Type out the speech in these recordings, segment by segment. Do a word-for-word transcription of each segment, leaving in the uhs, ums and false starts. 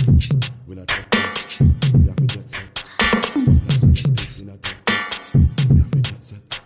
We not take check. We have to jet set. We not take check. We have to jet set.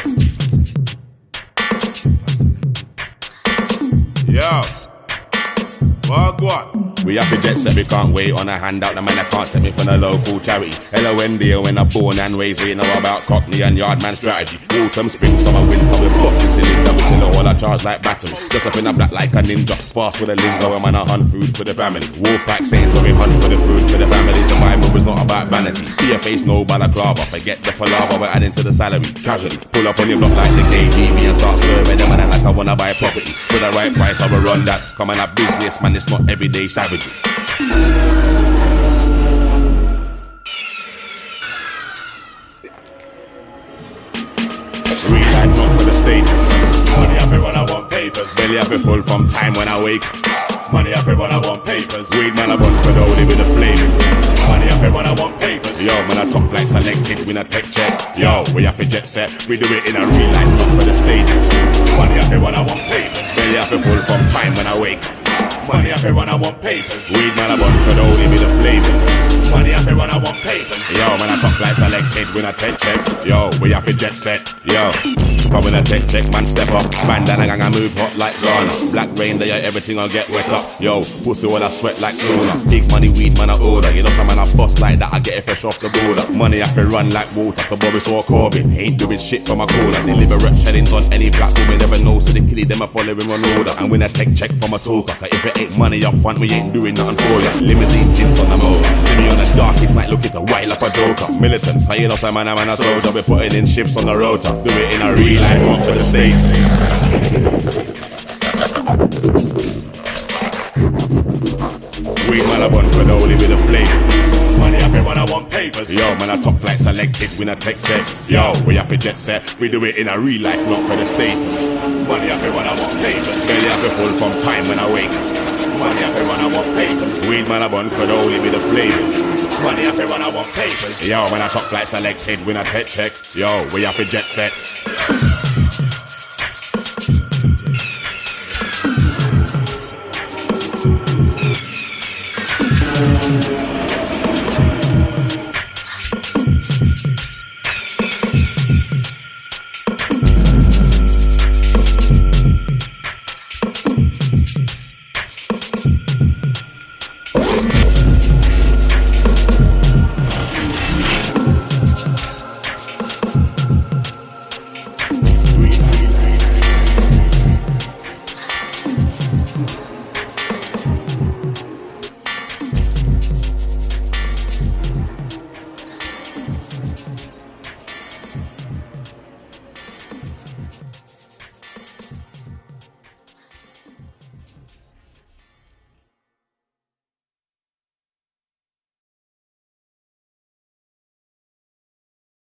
Yo, what what? We have to jet set, we can't wait on a handout. The man that can't take me from the local charity. Hello, Wendy, when I'm born and raised, we know about Cockney and Yardman strategy. Autumn, spring, summer, winter, we bust this cylinder. We still a whole a charge like battery. Just up in a black like a ninja. Fast with a lingo, and man, I hunt food for the family. Wolfpack saying when we hunt for the food for the family. So my move is not about vanity. Be a face, no balaclava. Forget the palaver, we're adding to the salary. Casually, pull up on your block like the K G B and start serving them. And like I wanna buy property. For the right price, I will run that. Come on, a business, man, it's not everyday savage. Real life not for the status. Money up when I want papers. Belly up full from time when I wake. Money up when I want papers. Weed man I want but only with the flavors. Money up when I want papers. Yo man I top flight selected, win a tech check. Yo we have to jet set. We do it in a real life not for the status. Money up when I want papers. Belly up full from time when I wake. Money up when I want papers. Weed man I want but only with the flavors. Money up when I want papers. Yo man I top flight selected, win a tech check. Yo we have to jet set. Yo come in a tech check, man step up. Bandana gang I move hot like Ghana. Black rain there, everything I'll get wet up. Yo, pussy when I sweat like sauna. Big money weed man I order. You know some man I bust like that, I get it fresh off the border. Money I feel run like water, cause Boris or Corbin ain't doing shit from my corner. Deliver rep shellings on any black woman never know, so they kill it, them I follow him on order. And win a tech check from a talker, cause if it ain't money up front, we ain't doing nothing for ya. Limousine tint on the motor. See me on the darkest night looking to while up a joker. Militant, playing us a man, a man a soldier. We're putting in shifts on the rotor. Do it in a real life, not for the States. We man a bun for the only with the flavor. Money up when I want papers. Yo man I top flight selected, win a tech check. Yo we have to jet set. We do it in a real life, not for the status. Money up when I want papers. Belly up full from time when I wake. Money up when I want papers. Weed man a bun for the only with the flavors. Money up when I want papers. Yo man I top flight selected, win a tech check. Yo we have to jet set. Thank you.